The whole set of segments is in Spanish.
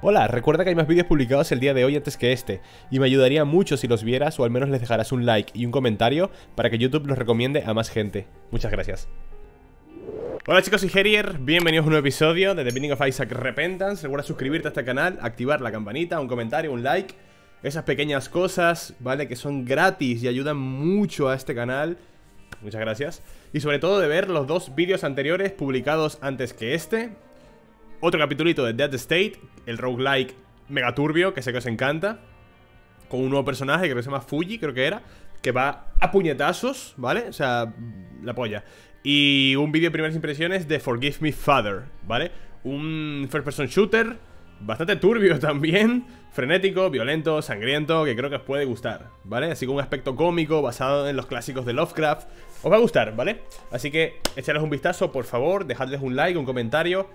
Hola, recuerda que hay más vídeos publicados el día de hoy antes que este, y me ayudaría mucho si los vieras o al menos les dejarás un like y un comentario para que YouTube los recomiende a más gente. Muchas gracias. Hola chicos, soy Herier, bienvenidos a un nuevo episodio de The Binding of Isaac Repentance. Recuerda suscribirte a este canal, activar la campanita, un comentario, un like. Esas pequeñas cosas, ¿vale? Que son gratis y ayudan mucho a este canal. Muchas gracias. Y sobre todo de ver los dos vídeos anteriores publicados antes que este. Otro capitulito de Dead State, el roguelike mega turbio, que sé que os encanta, con un nuevo personaje, creo que se llama Fuji, creo que era, que va a puñetazos, ¿vale? O sea, la polla. Y un vídeo de primeras impresiones de Forgive Me Father, ¿vale? Un first person shooter bastante turbio también, frenético, violento, sangriento, que creo que os puede gustar, ¿vale? Así con un aspecto cómico basado en los clásicos de Lovecraft. Os va a gustar, ¿vale? Así que echadles un vistazo, por favor, dejadles un like, un comentario.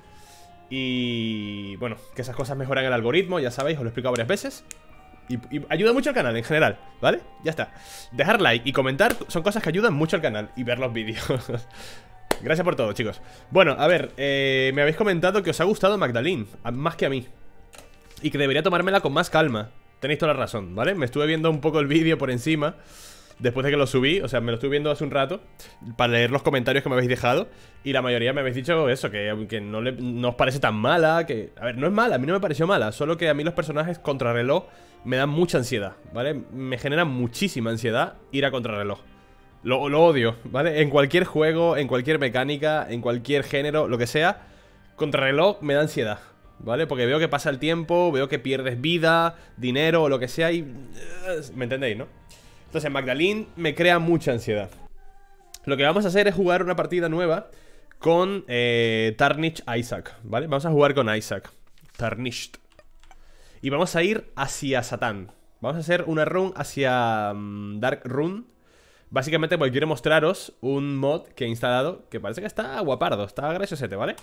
Y bueno, que esas cosas mejoran el algoritmo, ya sabéis, os lo he explicado varias veces. Y ayuda mucho al canal en general, ¿vale? Ya está. Dejar like y comentar son cosas que ayudan mucho al canal. Y ver los vídeos. Gracias por todo, chicos. Bueno, a ver, me habéis comentado que os ha gustado Magdalene, más que a mí, y que debería tomármela con más calma. Tenéis toda la razón, ¿vale? Me estuve viendo un poco el vídeo por encima después de que lo subí, o sea, me lo estuve viendo hace un rato para leer los comentarios que me habéis dejado. Y la mayoría me habéis dicho eso, que no os parece tan mala, que... A ver, no es mala, a mí no me pareció mala. Solo que a mí los personajes contrarreloj me dan mucha ansiedad, ¿vale? Me genera muchísima ansiedad ir a contrarreloj. Lo odio, ¿vale? En cualquier juego, en cualquier mecánica, en cualquier género, lo que sea, contrarreloj me da ansiedad, ¿vale? Porque veo que pasa el tiempo, veo que pierdes vida, dinero o lo que sea y... ¿me entendéis, no? Entonces Magdalene me crea mucha ansiedad. Lo que vamos a hacer es jugar una partida nueva con Tarnished Isaac, ¿vale? Vamos a jugar con Isaac Tarnished. Y vamos a ir hacia Satán. Vamos a hacer una run hacia Dark Rune. Básicamente porque quiero mostraros un mod que he instalado, que parece que está guapardo, está graciosete, ¿vale?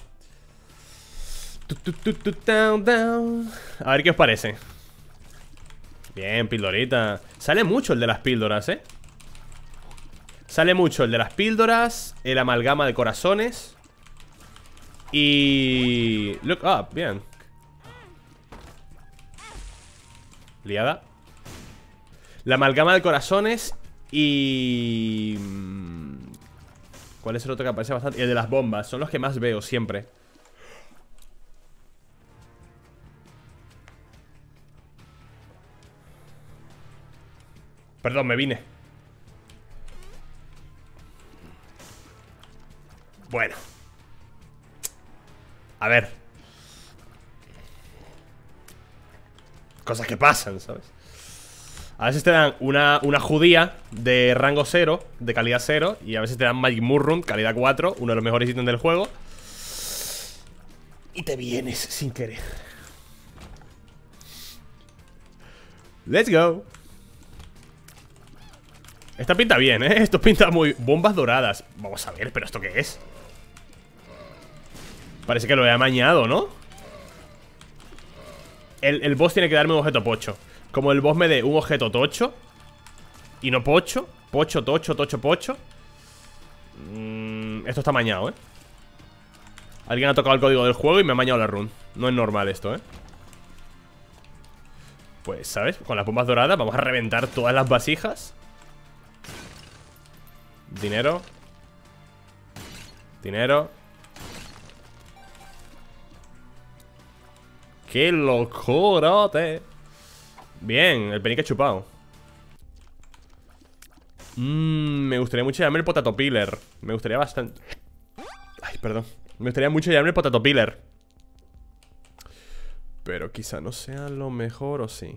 A ver qué os parece. Bien, pildorita. Sale mucho el de las píldoras, ¿eh? Sale mucho el de las píldoras, el amalgama de corazones. Y... Look up, bien. Liada. La amalgama de corazones y... ¿cuál es el otro que aparece bastante? Y el de las bombas, son los que más veo siempre. Perdón, me vine. Bueno. A ver. Cosas que pasan, ¿sabes? A veces te dan una judía de rango 0, de calidad 0. Y a veces te dan Magic Mushroom, calidad 4, uno de los mejores ítems del juego. Y te vienes sin querer. Let's go. Esta pinta bien, ¿eh? Esto pinta muy... Bombas doradas. Vamos a ver, ¿pero esto qué es? Parece que lo he amañado, ¿no? El boss tiene que darme un objeto pocho. Como el boss me dé un objeto tocho y no pocho. Pocho, tocho, tocho, pocho. Esto está amañado, ¿eh? Alguien ha tocado el código del juego y me ha amañado la run. No es normal esto, ¿eh? Pues, ¿sabes? Con las bombas doradas vamos a reventar todas las vasijas. Dinero. Dinero. ¡Qué locorote! Bien, el penique chupado. Me gustaría mucho llamarme el Potato Peeler. Me gustaría bastante. Ay, perdón. Me gustaría mucho llamarme el Potato Peeler. Pero quizá no sea lo mejor, ¿o sí?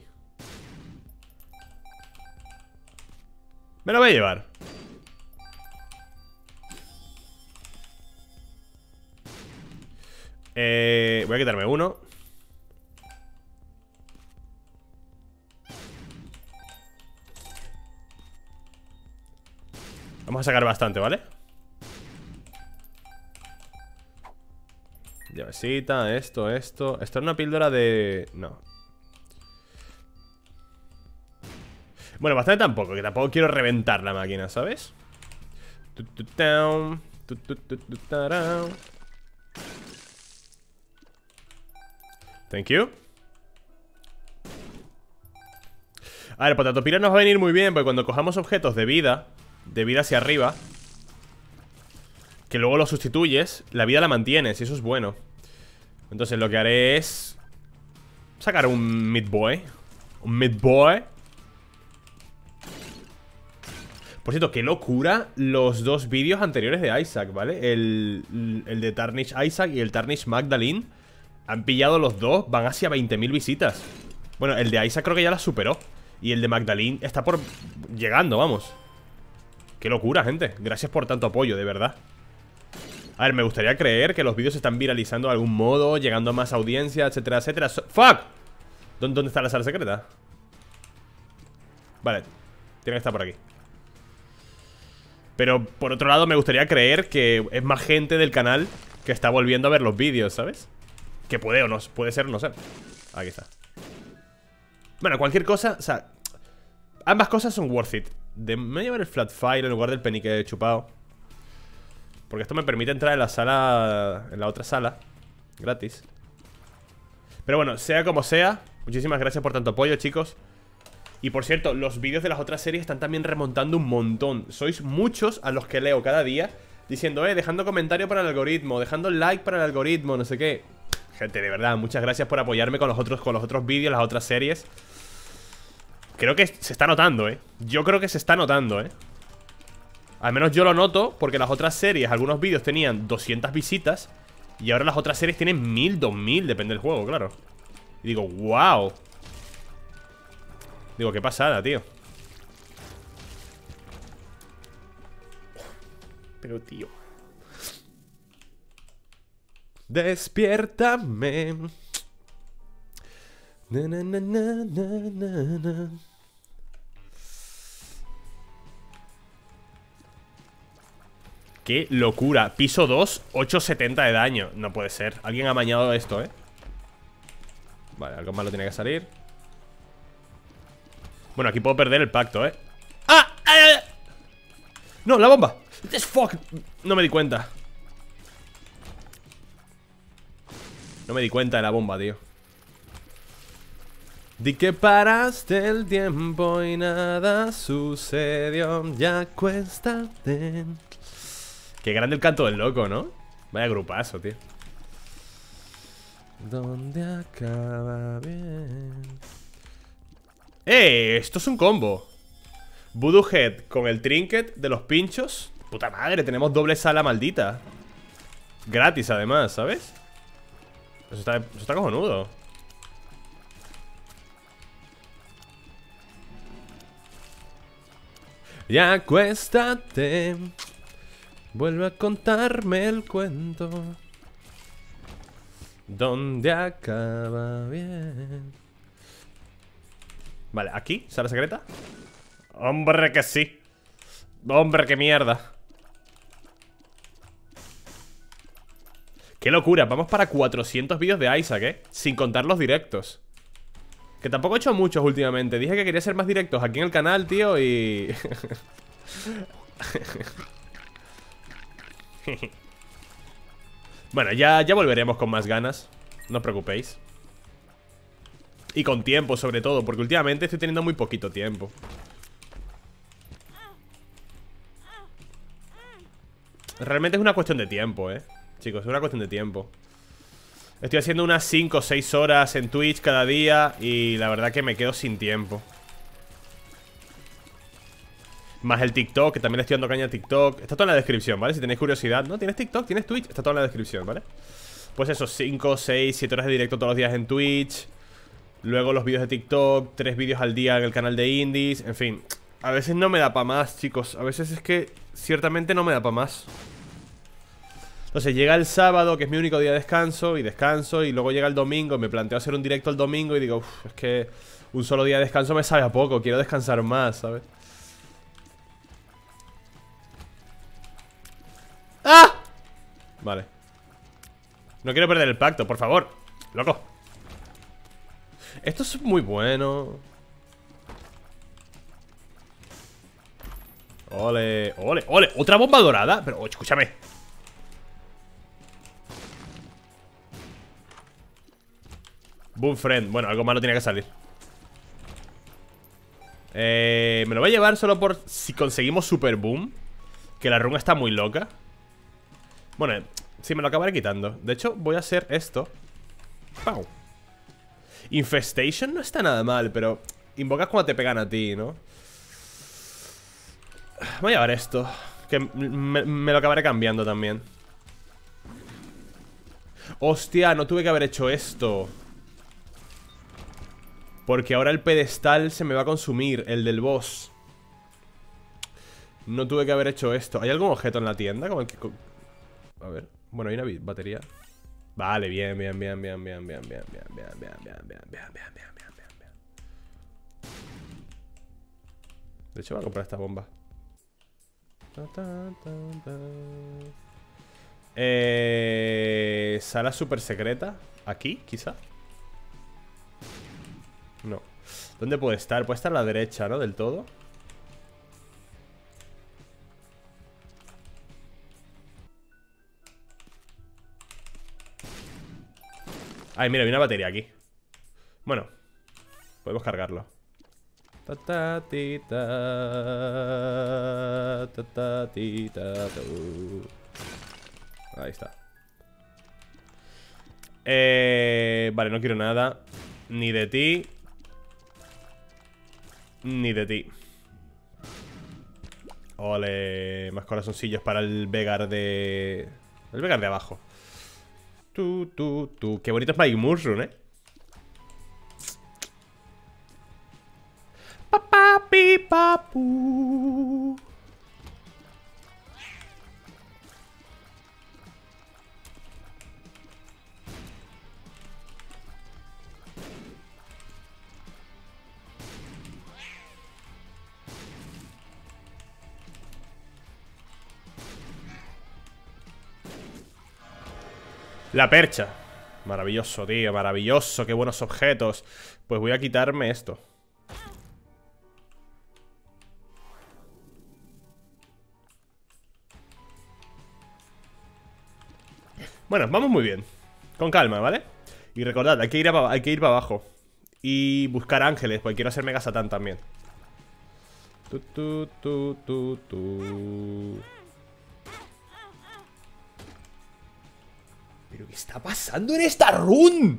Me lo voy a llevar. Voy a quitarme uno. Vamos a sacar bastante, ¿vale? Llavecita, esto. Esto es una píldora de... No. Bueno, bastante tampoco, que tampoco quiero reventar la máquina, ¿sabes? Thank you. A ver, Potatopira nos va a venir muy bien, porque cuando cojamos objetos de vida hacia arriba, que luego los sustituyes, la vida la mantienes, y eso es bueno. Entonces lo que haré es sacar un Meat Boy. Un Meat Boy. Por cierto, qué locura los dos vídeos anteriores de Isaac, ¿vale? El de Tarnish Isaac y el Tarnish Magdalene. Han pillado los dos, van hacia 20.000 visitas. Bueno, el de Isaac creo que ya la superó. Y el de Magdalene está por... llegando, vamos. Qué locura, gente. Gracias por tanto apoyo, de verdad. A ver, me gustaría creer que los vídeos se están viralizando de algún modo, llegando a más audiencia, etcétera, etcétera. ¡Fuck! ¿Dónde está la sala secreta? Vale, tiene que estar por aquí. Pero por otro lado me gustaría creer que es más gente del canal que está volviendo a ver los vídeos, ¿sabes? Que puede o no, puede ser o no ser. Aquí está. Bueno, cualquier cosa, o sea, ambas cosas son worth it. Me voy a llevar el flat file en lugar del penny que he chupado, porque esto me permite entrar en la sala, en la otra sala, gratis. Pero bueno, sea como sea, muchísimas gracias por tanto apoyo, chicos. Y por cierto, los vídeos de las otras series están también remontando un montón. Sois muchos a los que leo cada día diciendo, dejando comentario para el algoritmo, dejando like para el algoritmo, no sé qué. Gente, de verdad, muchas gracias por apoyarme con los otros vídeos, las otras series. Creo que se está notando, Yo creo que se está notando, Al menos yo lo noto, porque las otras series, algunos vídeos tenían 200 visitas y ahora las otras series tienen 1000, 2000, depende del juego, claro. Y digo, wow. Digo, qué pasada, tío. Pero, tío, despiértame. Na, na, na, na, na, na. Qué locura. Piso 2, 870 de daño. No puede ser. Alguien ha amañado esto, Vale, algo malo tiene que salir. Bueno, aquí puedo perder el pacto, ¡Ah! No, la bomba. Fuck. No me di cuenta. No me di cuenta de la bomba, tío. Di que paraste el tiempo y nada sucedió. Ya acuéstate. Qué grande el canto del loco, ¿no? Vaya grupazo, tío. ¿Dónde acaba bien? Esto es un combo. Voodoo Head con el trinket de los pinchos. Puta madre, tenemos doble sala maldita. Gratis además, ¿sabes? Eso está cojonudo. Ya acuéstate. Vuelve a contarme el cuento. ¿Dónde acaba bien? Vale, ¿aquí? ¿Sala secreta? Hombre que sí. Hombre, qué mierda. Qué locura, vamos para 400 vídeos de Isaac, sin contar los directos. Que tampoco he hecho muchos últimamente. Dije que quería hacer más directos aquí en el canal, tío, y... Bueno, ya volveremos con más ganas. No os preocupéis. Y con tiempo, sobre todo, porque últimamente estoy teniendo muy poquito tiempo. Realmente es una cuestión de tiempo, chicos, es una cuestión de tiempo. Estoy haciendo unas 5 o 6 horas en Twitch cada día y la verdad que me quedo sin tiempo. Más el TikTok, que también le estoy dando caña a TikTok. Está todo en la descripción, ¿vale? Si tenéis curiosidad. ¿No? ¿Tienes TikTok? ¿Tienes Twitch? Está todo en la descripción, ¿vale? Pues eso, 5, 6, 7 horas de directo todos los días en Twitch. Luego los vídeos de TikTok, 3 vídeos al día en el canal de Indies. En fin, a veces no me da para más, chicos. A veces es que ciertamente no me da para más. Entonces llega el sábado, que es mi único día de descanso. Y luego llega el domingo. Me planteo hacer un directo el domingo y digo, uff, es que un solo día de descanso me sabe a poco. Quiero descansar más, ¿sabes? ¡Ah! Vale. No quiero perder el pacto, por favor. Loco. Esto es muy bueno. Ole, ole, ole. ¿Otra bomba dorada? Pero, escúchame. Boom friend. Bueno, algo malo tiene que salir. Me lo voy a llevar solo por si conseguimos Super Boom. Que la run está muy loca. Bueno, sí, me lo acabaré quitando. De hecho, voy a hacer esto. ¡Pau! Infestation no está nada mal, pero invocas cuando te pegan a ti, ¿no? Voy a llevar esto, que me lo acabaré cambiando también. Hostia, no tuve que haber hecho esto. Porque ahora el pedestal se me va a consumir, el del boss. No tuve que haber hecho esto. ¿Hay algún objeto en la tienda? Como el que... A ver, bueno, hay una batería. Vale, bien. De hecho voy a comprar esta bomba. Sala super secreta. ¿Aquí, quizá? No. ¿Dónde puede estar? Puede estar a la derecha, ¿no? Del todo. Ay, mira, hay una batería aquí. Bueno, podemos cargarlo. Ahí está. Vale, no quiero nada. Ni de ti. Ni de ti. Ole, más corazoncillos para el Vegar de... El Vegar de abajo. Qué bonito es Mike Mushroom, Papi, papu. La percha. Maravilloso, tío, maravilloso. Qué buenos objetos. Pues voy a quitarme esto. Bueno, vamos muy bien. Con calma, ¿vale? Y recordad, hay que ir para abajo. Y buscar ángeles, porque quiero hacer Mega Satán también. ¿Pero qué está pasando en esta run?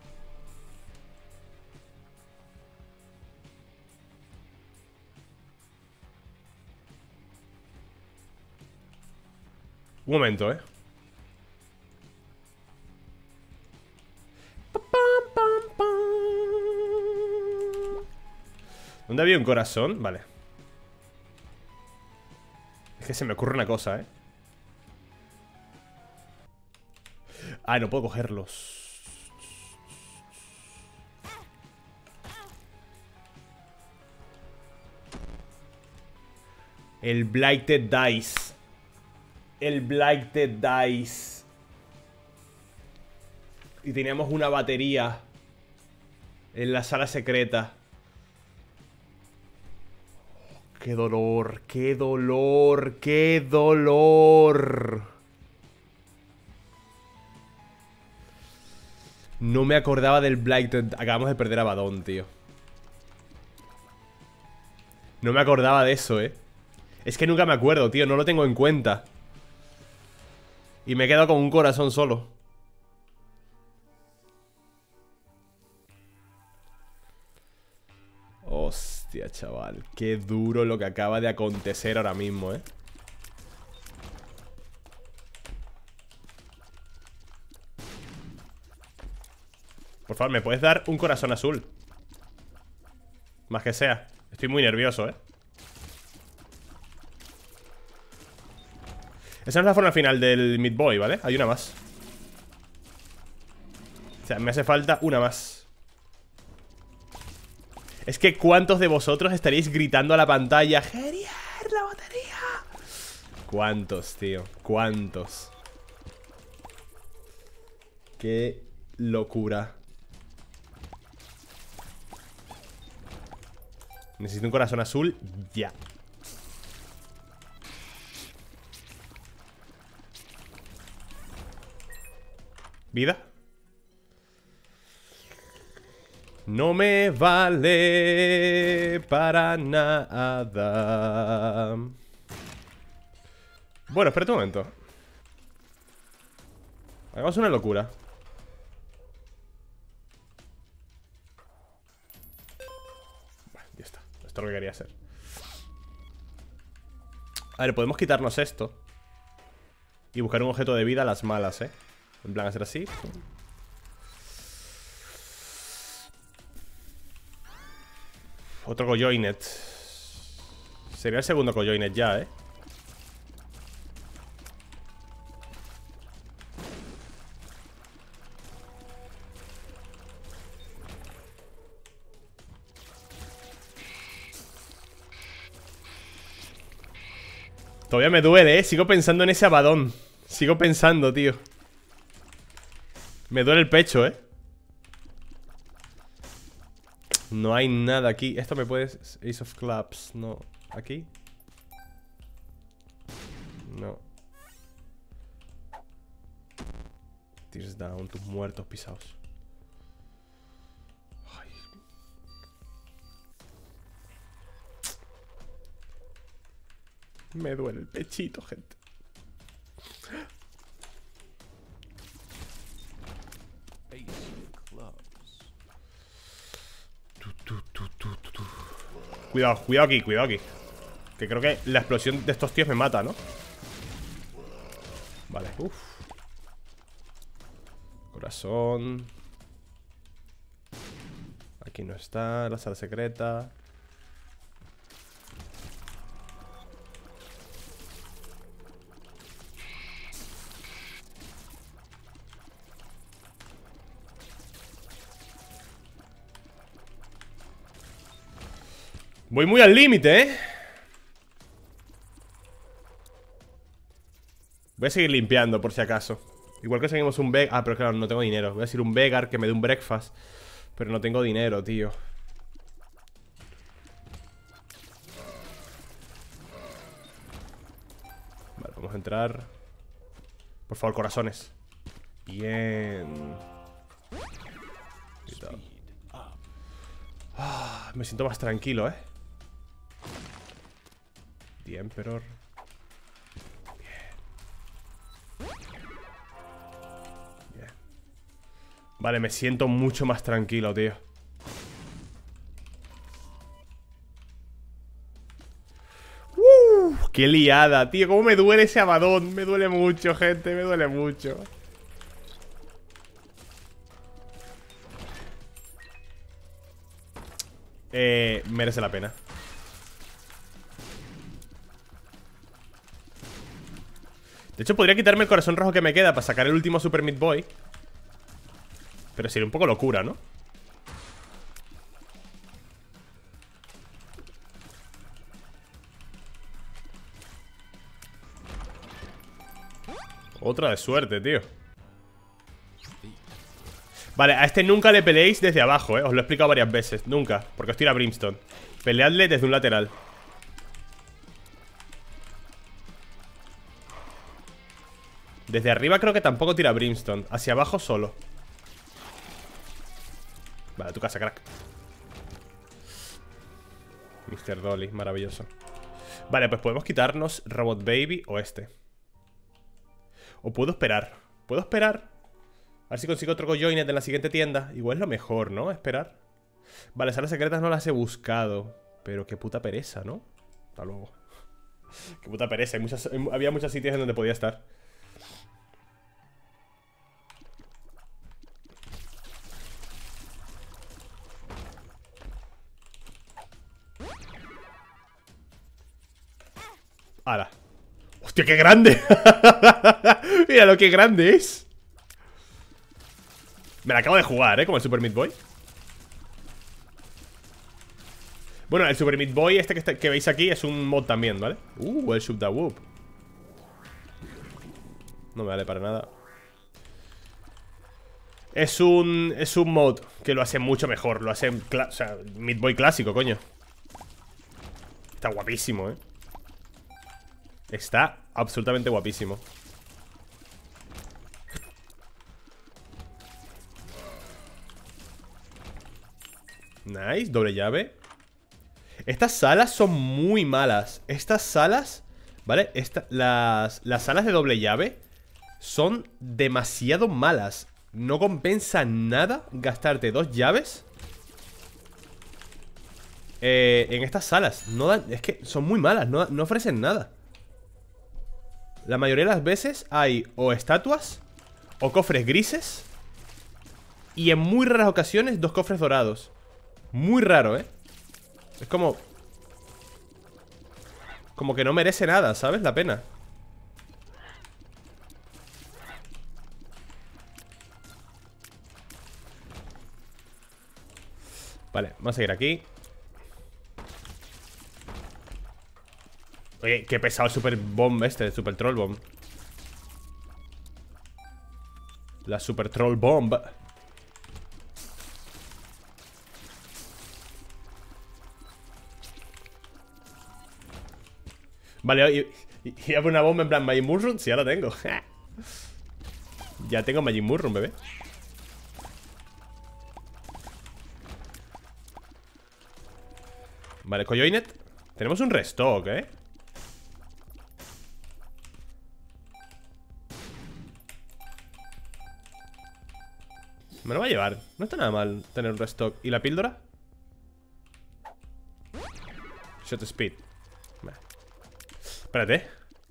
Un momento, ¿Dónde había un corazón? Vale. Es que se me ocurre una cosa, Ah, no puedo cogerlos. El Blighted Dice. El Blighted Dice. Y teníamos una batería en la sala secreta. ¡Qué dolor! ¡Qué dolor! ¡Qué dolor! No me acordaba del Blighted. Acabamos de perder a Badón, tío. No me acordaba de eso, Es que nunca me acuerdo, tío. No lo tengo en cuenta. Y me he quedado con un corazón solo. Hostia, chaval. Qué duro lo que acaba de acontecer ahora mismo, Por favor, ¿me puedes dar un corazón azul? Más que sea. Estoy muy nervioso, Esa no es la forma final del Meat Boy, ¿vale? Hay una más. O sea, me hace falta una más. Es que ¿cuántos de vosotros estaréis gritando a la pantalla? ¡Gerier, la batería! ¿Cuántos, tío? ¿Cuántos? ¡Qué locura! Necesito un corazón azul ya. ¿Vida? No me vale para nada. Bueno, espérate un momento. Hagamos una locura. Bueno, ya está. Esto es lo que quería hacer. A ver, podemos quitarnos esto y buscar un objeto de vida a las malas, ¿eh? En plan, hacer así. Otro Cojoinet. Sería el segundo Cojoinet ya, ¿eh? Todavía me duele, ¿eh? Sigo pensando en ese Abaddon. Sigo pensando, tío. Me duele el pecho, ¿eh? No hay nada aquí. Esto me puedes... Ace of Clubs. No. ¿Aquí? No. Tears down. Tus muertos pisados. Ay. Me duele el pechito, gente. Cuidado, cuidado aquí, cuidado aquí. Que creo que la explosión de estos tíos me mata, ¿no? Vale, uff. Corazón. Aquí no está, la sala secreta. Voy muy al límite, ¿eh? Voy a seguir limpiando por si acaso. Igual que seguimos un Vegar. Ah, pero claro, no tengo dinero. Voy a decir un Vegar que me dé un breakfast. Pero no tengo dinero, tío. Vale, vamos a entrar. Por favor, corazones. Bien. Ah, me siento más tranquilo, ¿eh? The Emperor. Bien. Vale, me siento mucho más tranquilo, tío. ¡Qué liada, tío! ¿Cómo me duele ese Abaddon? Me duele mucho, gente, me duele mucho. Merece la pena. De hecho, podría quitarme el corazón rojo que me queda para sacar el último Super Meat Boy. Pero sería un poco locura, ¿no? Otra de suerte, tío. Vale, a este nunca le peleéis desde abajo, Os lo he explicado varias veces. Nunca, porque os tira Brimstone. Peleadle desde un lateral. Desde arriba creo que tampoco tira Brimstone. Hacia abajo solo. Vale, tu casa, crack. Mr. Dolly, maravilloso. Vale, pues podemos quitarnos Robot Baby o este. O puedo esperar. ¿Puedo esperar? A ver si consigo otro Cojoinet en la siguiente tienda. Igual es lo mejor, ¿no? Esperar. Vale, salas secretas no las he buscado. Pero qué puta pereza, ¿no? Hasta luego. Qué puta pereza. Había muchos sitios en donde podía estar. ¡Hala! ¡Hostia, qué grande! Mira lo que grande es. Me la acabo de jugar, como el Super Meat Boy. Bueno, el Super Meat Boy este que veis aquí es un mod también, ¿vale? El Shoot the Whoop. No me vale para nada. Es un mod que lo hace mucho mejor. Lo hace, o sea, Meat Boy clásico, coño. Está guapísimo, Está absolutamente guapísimo. Nice, doble llave. Estas salas son muy malas. Estas salas, ¿vale? Las salas de doble llave son demasiado malas. No compensa nada gastarte 2 llaves en estas salas. No dan, es que son muy malas, no ofrecen nada. La mayoría de las veces hay o estatuas o cofres grises. Y en muy raras ocasiones 2 cofres dorados. Muy raro, ¿eh? Es como que no merece nada, ¿sabes? La pena. Vale, vamos a seguir aquí. Oye, qué pesado el super bomb el super troll bomb. La super troll bomb. Vale, y a una bomba en plan Magic Mushroom. Sí, ya la tengo. Ya tengo Magic Mushroom, bebé. Vale, Coyoinet. Tenemos un restock, ¿eh? Me lo va a llevar. No está nada mal tener un restock. ¿Y la píldora? Shot speed. Vale. Espérate.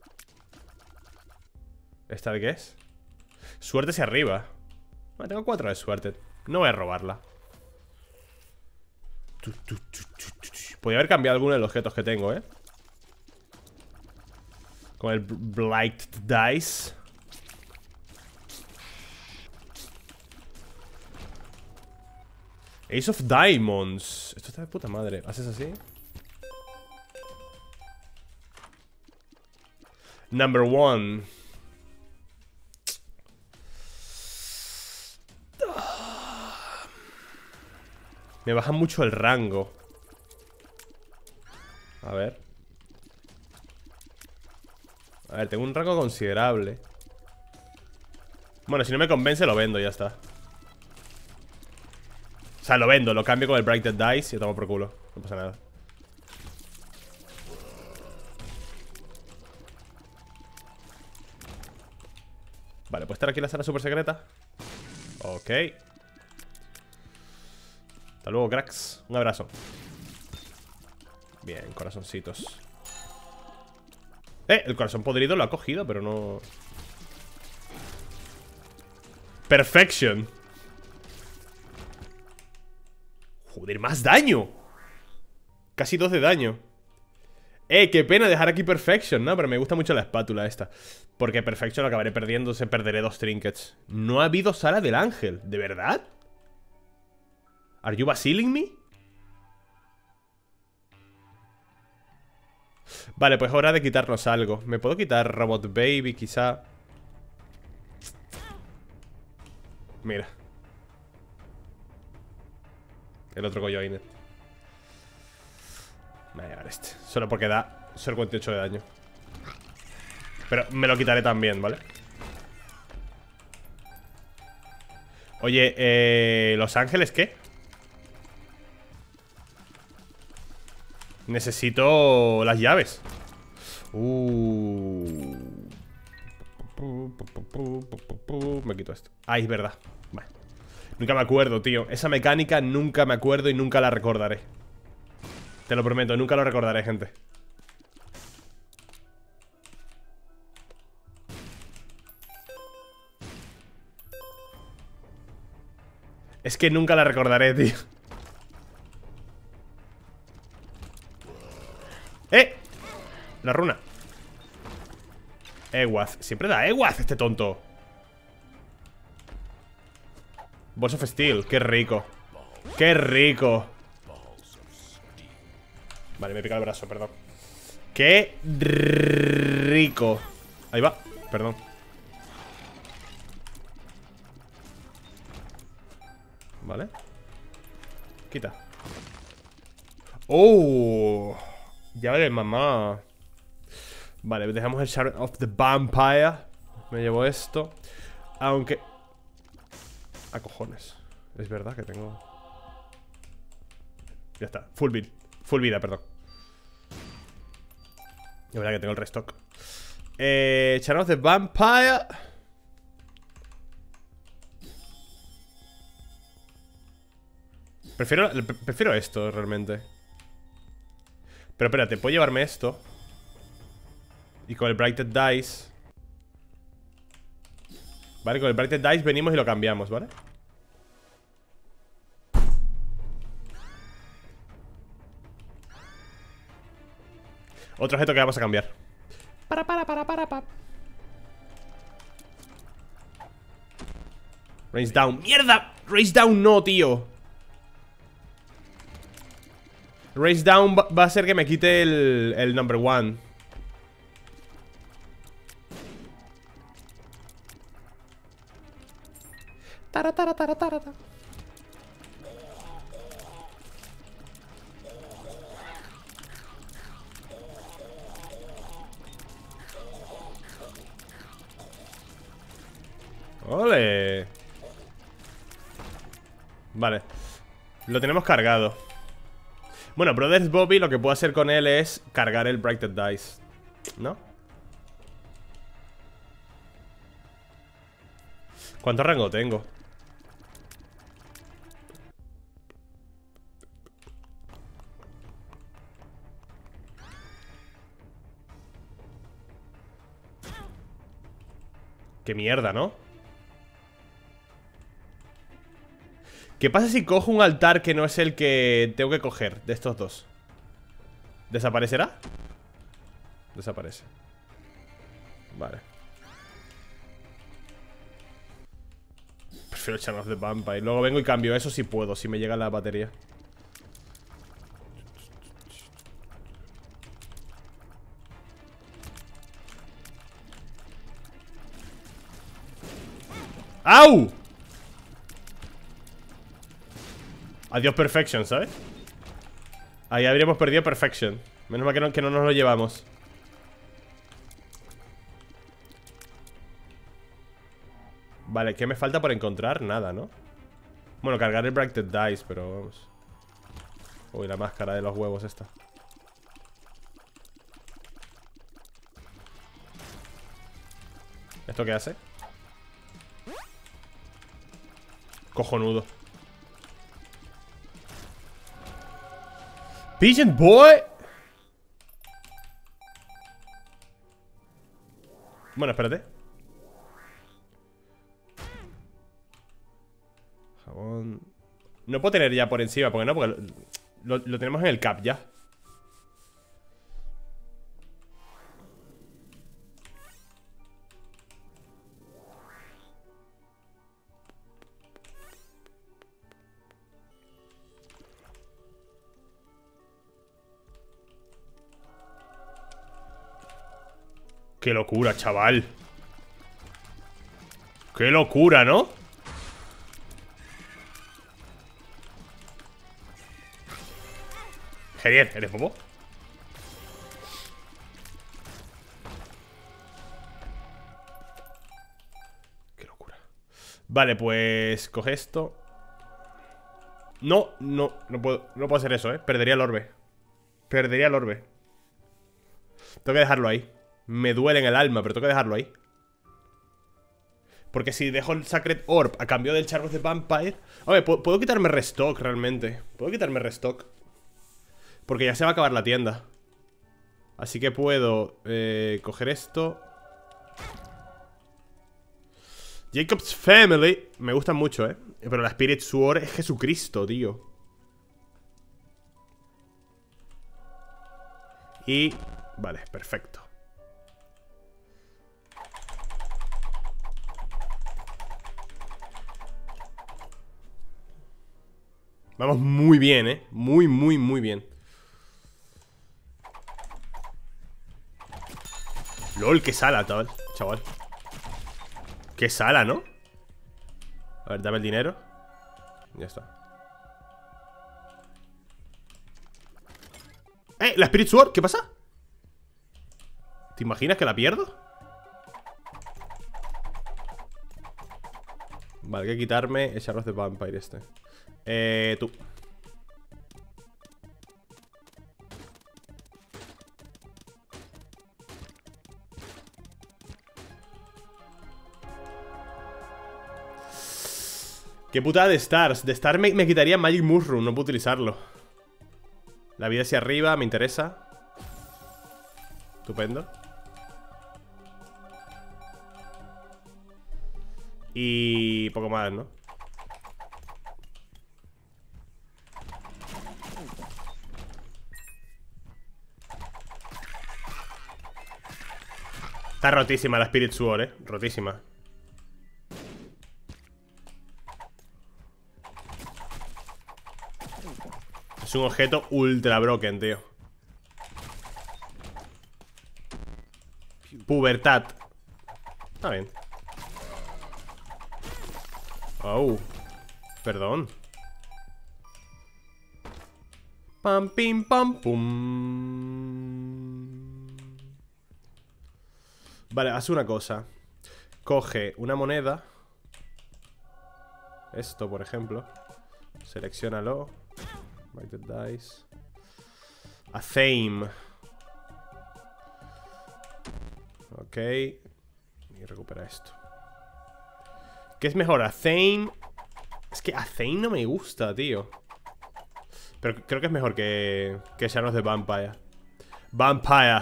¿Esta de qué es? Suerte hacia arriba. Vale, tengo 4 de suerte. No voy a robarla. Podría haber cambiado alguno de los objetos que tengo, ¿eh? Con el Blight Dice. Ace of Diamonds. Esto está de puta madre. ¿Haces así? Number 1. Me baja mucho el rango. A ver. A ver, tengo un rango considerable. Bueno, si no me convence lo vendo, ya está. O sea, lo vendo, lo cambio con el Brighted Dice y lo tomo por culo. No pasa nada. Vale, ¿puede estar aquí la sala super secreta? Ok. Hasta luego, cracks. Un abrazo. Bien, corazoncitos. El corazón podrido lo ha cogido, pero no... Perfection. Joder, más daño. Casi 2 de daño. Qué pena dejar aquí Perfection, ¿no? Pero me gusta mucho la espátula esta. Porque Perfection lo acabaré perdiendo, se perderé 2 trinkets. No ha habido sala del ángel, ¿de verdad? ¿Are you vaciling me? Vale, pues hora de quitarnos algo. ¿Me puedo quitar Robot Baby, quizá? Mira. El otro Coyoinet. Me voy a llevar este. Solo porque da 58 de daño. Pero me lo quitaré también, ¿vale? Oye, ¿Los Ángeles qué? Necesito las llaves. Me quito esto. Ah, es verdad. Vale. Nunca me acuerdo, tío. Esa mecánica nunca me acuerdo y nunca la recordaré. Te lo prometo, nunca lo recordaré, gente. Es que nunca la recordaré, tío. La runa. Ewath. Siempre da Ewath este tonto. Balls of Steel. Qué rico. Qué rico. Vale, me he picado el brazo, perdón. Qué rico. Ahí va, perdón. Vale. Quita. ¡Oh! Llave de mamá. Vale, dejamos el Shadow of the Vampire. Me llevo esto. Aunque... a cojones. Es verdad que tengo... Ya está, full build. Full vida, perdón. Es verdad que tengo el restock. Shadow of the Vampire. Prefiero esto, realmente. Pero espérate, puedo llevarme esto. Y con el Brighted Dice. Vale, con el Brighted Dice venimos y lo cambiamos, ¿vale? Otro objeto que vamos a cambiar. Para. Raise down. ¡Mierda! Raise down no, tío. Raise down va a ser que me quite el number one. Tara. ¡Ole! Vale. Lo tenemos cargado. Bueno, Brothers Bobby lo que puedo hacer con él es cargar el Brighted Dice, ¿no? ¿Cuánto rango tengo? Qué mierda, ¿no? ¿Qué pasa si cojo un altar que no es el que tengo que coger de estos dos? ¿Desaparecerá? Desaparece. Vale. Prefiero Shadow of the Vampire. Luego vengo y cambio eso si puedo, si me llega la batería. ¡Au! Adiós Perfection, ¿sabes? Ahí habríamos perdido Perfection. Menos mal que no nos lo llevamos. Vale, ¿qué me falta por encontrar? Nada, ¿no? Bueno, cargar el Brighted Dice, pero vamos. Uy, la máscara de los huevos esta. ¿Esto qué hace? Cojonudo. Pigeon Boy. Bueno, espérate. Jabón. No puedo tener ya por encima, porque no, porque lo tenemos en el cap ya. Qué locura, chaval. Qué locura, ¿no? Genial, ¿eres bobo? Qué locura. Vale, pues coge esto. No puedo hacer eso, perdería el orbe. Perdería el orbe. Tengo que dejarlo ahí. Me duele en el alma, pero tengo que dejarlo ahí. Porque si dejo el Sacred Orb a cambio del Charm of the Vampire... Oye, puedo quitarme restock realmente. Puedo quitarme restock. Porque ya se va a acabar la tienda. Así que puedo coger esto. Jacob's Family. Me gustan mucho, pero la Spirit Sword es Jesucristo, tío. Y... Vale, perfecto. Vamos muy bien, muy bien. LOL, qué sala, chaval. Qué sala, ¿no? A ver, dame el dinero. Ya está. La Spirit Sword, ¿qué pasa? ¿Te imaginas que la pierdo? Vale, hay que quitarme el Shadow of the Vampire este. Tú. Qué putada de Stars. De Stars me quitaría Magic Mushroom. No puedo utilizarlo. La vida hacia arriba, me interesa. Estupendo. Y poco más, ¿no? Está rotísima la Spirit Sword, rotísima. Es un objeto ultra broken, tío. Pubertad. Está bien. Oh. Perdón. Pam, pim, pam, pum. Vale, haz una cosa. Coge una moneda. Esto, por ejemplo. Selecciónalo. Make the dice. A theme. Ok. Y recupera esto. ¿Qué es mejor? ¿A theme? Es que a theme no me gusta, tío. Pero creo que es mejor que Shadows de Vampire. Vampire.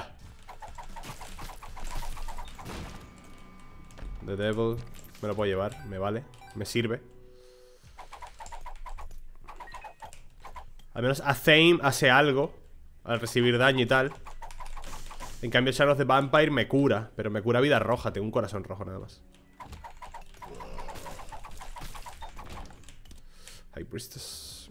The Devil. Me lo puedo llevar, me vale. Me sirve. Al menos Athame hace algo al recibir daño y tal. En cambio Shadows de Vampire me cura. Pero me cura vida roja, tengo un corazón rojo nada más. High Priestess.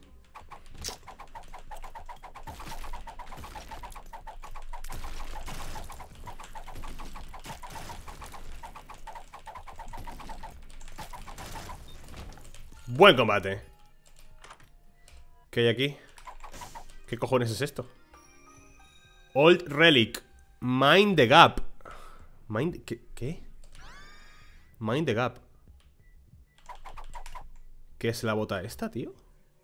Buen combate. ¿Qué hay aquí? ¿Qué cojones es esto? Old Relic. Mind the Gap. ¿Qué? Mind the Gap. ¿Qué es la bota esta, tío?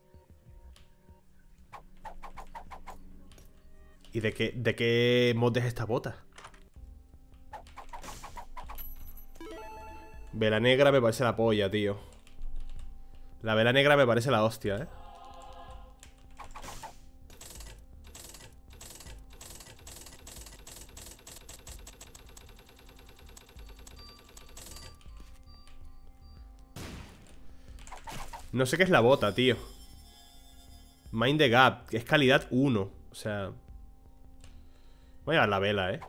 ¿Y de qué mod es esta bota? Vela negra me parece la polla, tío. La vela negra me parece la hostia, No sé qué es la bota, tío. Mind the Gap, que es calidad 1. O sea... Voy a llevar la vela,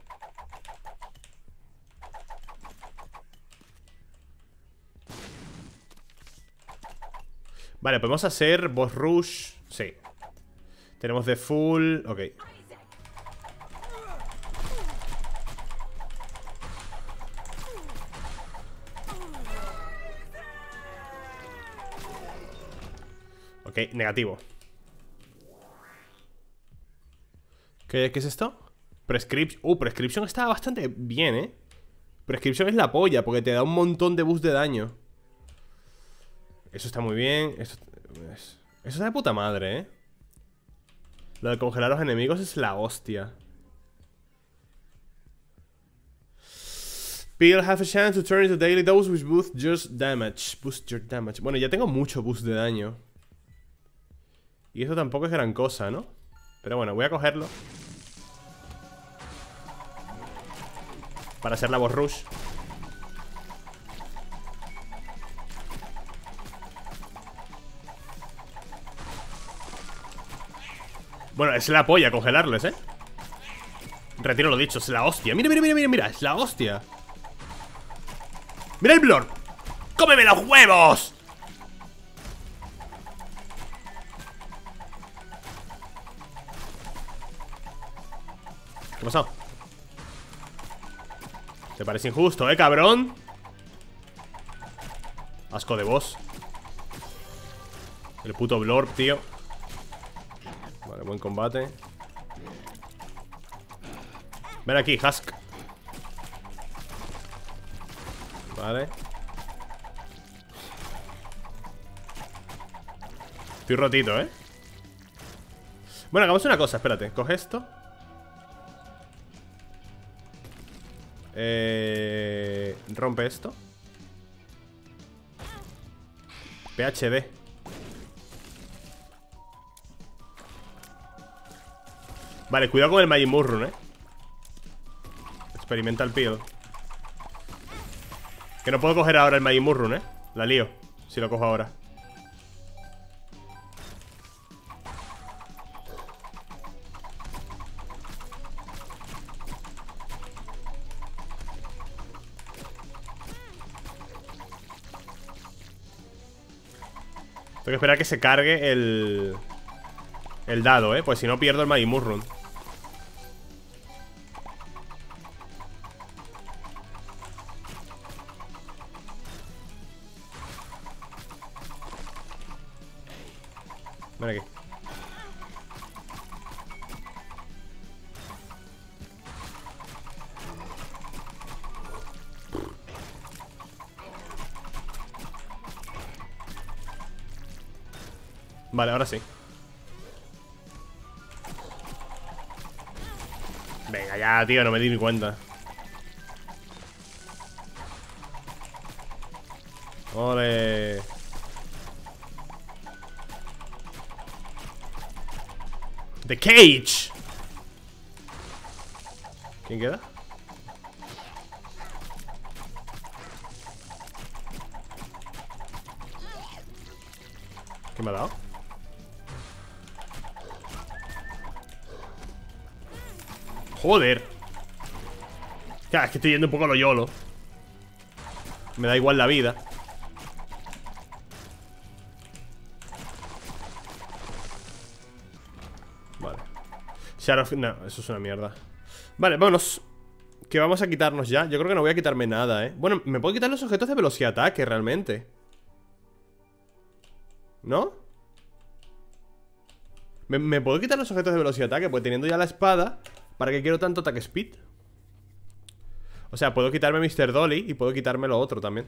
Vale, podemos hacer Boss Rush. Sí. Tenemos de full... Ok. Ok, negativo. ¿Qué es esto? Prescription. Prescription está bastante bien, Prescription es la polla, porque te da un montón de boost de daño. Eso está muy bien. Eso está de puta madre, Lo de congelar a los enemigos es la hostia. People have a chance to turn into daily dose which boost just damage. Boost your damage. Bueno, ya tengo mucho boost de daño. Y eso tampoco es gran cosa, ¿no? Pero bueno, voy a cogerlo para hacer la boss rush. Bueno, es la polla congelarles, Retiro lo dicho, es la hostia. Mira, mira, mira, mira, mira, es la hostia. ¡Mira el Blur! ¡Cómeme los huevos! ¿Qué ha pasado? Te parece injusto, cabrón. Asco de boss. El puto Blorb, tío. Vale, buen combate. Ven aquí, Husk. Vale. Estoy rotito, Bueno, hagamos una cosa, espérate. Coge esto. Rompe esto. PhD. Vale, cuidado con el Majin Buu Rune, Experimental Peel. Que no puedo coger ahora el Majin Buu Rune, La lío si lo cojo ahora. Tengo que esperar a que se cargue el dado, pues si no pierdo el Majin Buu Rune. Ven aquí. Vale, ahora sí. Venga, ya, tío, no me di ni cuenta. Ole. The Cage. ¿Quién queda? ¿Qué me ha dado? Joder. Ya, es que estoy yendo un poco a lo YOLO. Me da igual la vida. Vale. Shadow... No, eso es una mierda. Vale, vámonos. Que vamos a quitarnos ya. Yo creo que no voy a quitarme nada, Bueno, me puedo quitar los objetos de velocidad ataque realmente, ¿no? ¿Me puedo quitar los objetos de velocidad ataque? Pues teniendo ya la espada, ¿para qué quiero tanto ataque speed? O sea, puedo quitarme Mr. Dolly y puedo quitarme lo otro también.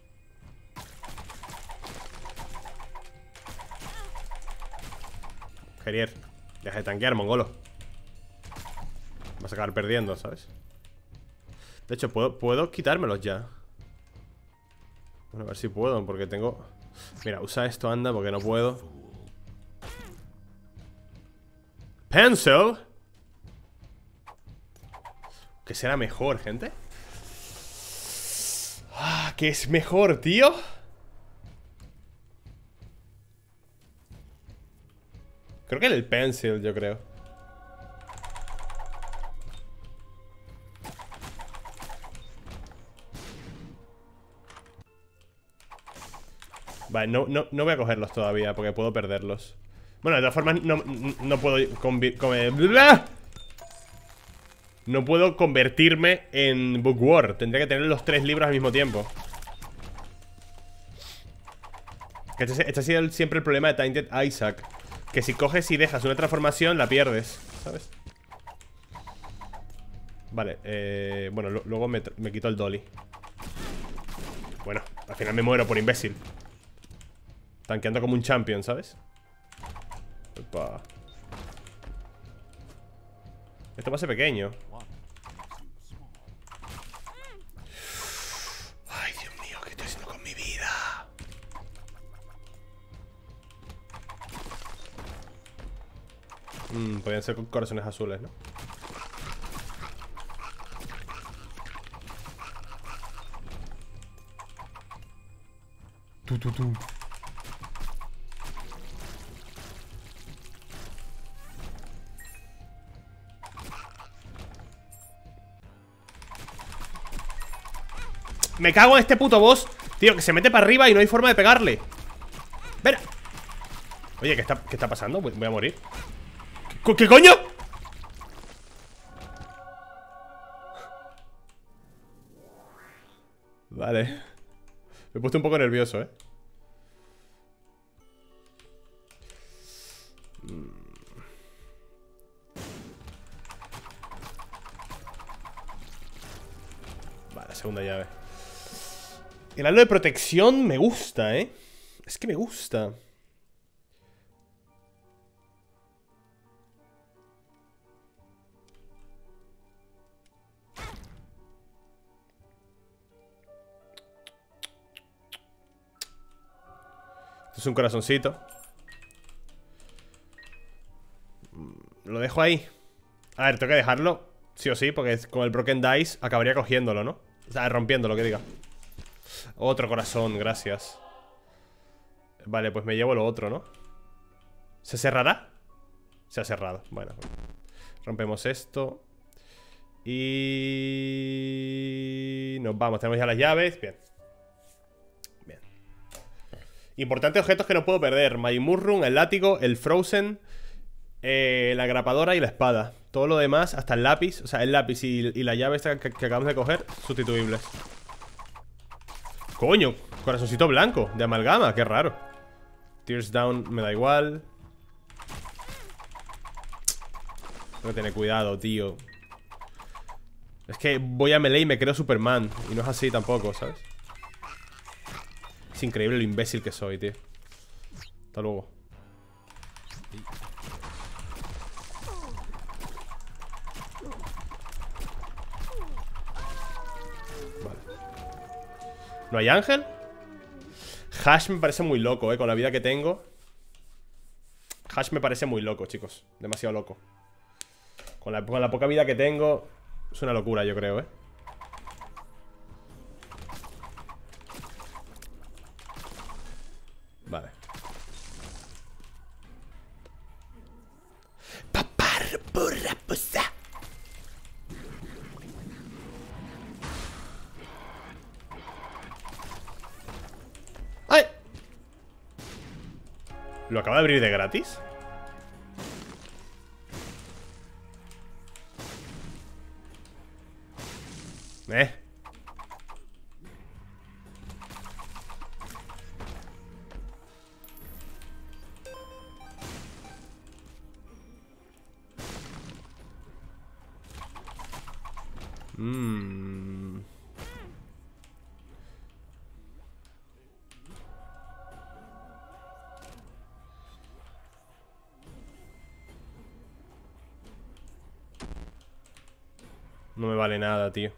Gerier, deja de tanquear, mongolo. Vas a acabar perdiendo, ¿sabes? De hecho, puedo quitármelos ya. Bueno, a ver si puedo, porque tengo... Mira, usa esto, anda, porque no puedo. Pencil. ¿Qué será mejor, gente? ¿Qué es mejor, tío? Creo que el pencil, yo creo. Vale, no voy a cogerlos todavía porque puedo perderlos. Bueno, de todas formas no puedo no puedo convertirme en Bookworm. Tendría que tener los 3 libros al mismo tiempo. Este ha sido siempre el problema de Tainted Isaac. Que si coges y dejas una transformación, la pierdes, ¿sabes? Vale, bueno, luego me quito el Dolly. Bueno, al final me muero por imbécil. Tanqueando como un champion, ¿sabes? Opa. Esto va a ser pequeño. Ay, Dios mío, ¿qué estoy haciendo con mi vida? Podrían ser con corazones azules, ¿no? Tú. Me cago en este puto boss, tío, que se mete para arriba y no hay forma de pegarle. Ven. Oye, ¿qué está pasando? Voy a morir. ¿Qué coño? Vale. Me he puesto un poco nervioso, Vale, segunda llave. El halo de protección me gusta, Es que me gusta. Esto es un corazoncito. Lo dejo ahí. A ver, tengo que dejarlo sí o sí, porque con el Broken Dice acabaría cogiéndolo, ¿no? O sea, rompiéndolo, que diga. Otro corazón, gracias. Vale, pues me llevo lo otro, ¿no? ¿Se cerrará? Se ha cerrado, bueno. Rompemos esto. Y... nos vamos, tenemos ya las llaves. Bien. Bien. Importantes objetos que no puedo perder. My Mushroom, el látigo, el Frozen, la grapadora y la espada. Todo lo demás, hasta el lápiz. O sea, el lápiz y la llave esta que acabamos de coger, sustituibles. Coño, corazoncito blanco de amalgama, qué raro. Tears Down, me da igual. Tengo que tener cuidado, tío. Es que voy a melee y me creo Superman. Y no es así tampoco, ¿sabes? Es increíble lo imbécil que soy, tío. Hasta luego. Vale. ¿No hay ángel? Hash me parece muy loco, con la vida que tengo. Hash me parece muy loco, chicos. Demasiado loco. Con la poca vida que tengo, es una locura, yo creo, Vale. ¡Ay! ¿Lo acaba de abrir de gratis? No me vale nada, tío.